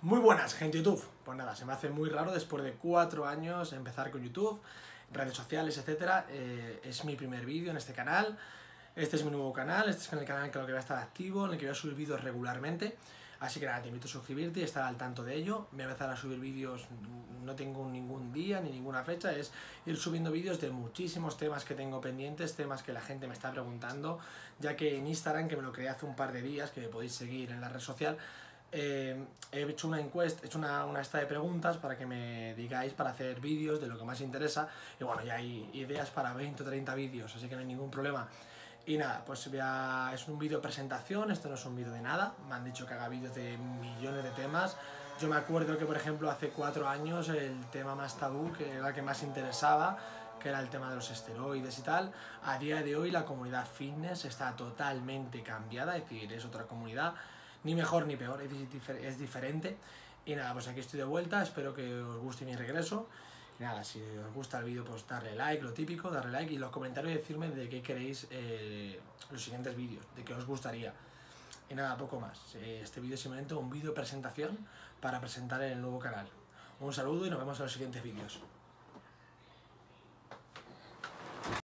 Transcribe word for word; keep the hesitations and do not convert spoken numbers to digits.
Muy buenas, gente de YouTube. Pues nada, se me hace muy raro después de cuatro años empezar con YouTube, redes sociales, etcétera. Eh, es mi primer vídeo en este canal. Este es mi nuevo canal, este es el canal en el que voy a estar activo, en el que voy a subir vídeos regularmente. Así que nada, te invito a suscribirte y estar al tanto de ello. Voy a empezar a subir vídeos, no tengo ningún día ni ninguna fecha, es ir subiendo vídeos de muchísimos temas que tengo pendientes, temas que la gente me está preguntando, ya que en Instagram, que me lo creé hace un par de días, que me podéis seguir en la red social, eh, he hecho una encuesta, he hecho una, una lista de preguntas para que me digáis para hacer vídeos de lo que más interesa. Y bueno, ya hay ideas para veinte o treinta vídeos, así que no hay ningún problema. Y nada, pues ya es un vídeo presentación, esto no es un vídeo de nada, me han dicho que haga vídeos de millones de temas. Yo me acuerdo que, por ejemplo, hace cuatro años el tema más tabú, que era el que más interesaba, que era el tema de los esteroides y tal, a día de hoy la comunidad fitness está totalmente cambiada, es decir, es otra comunidad, ni mejor ni peor, es, difer es diferente. Y nada, pues aquí estoy de vuelta, espero que os guste mi regreso. Y nada, si os gusta el vídeo, pues darle like, lo típico, darle like y en los comentarios decirme de qué queréis eh, los siguientes vídeos, de qué os gustaría. Y nada, poco más. Este vídeo es simplemente un vídeo de presentación para presentar el nuevo canal. Un saludo y nos vemos en los siguientes vídeos.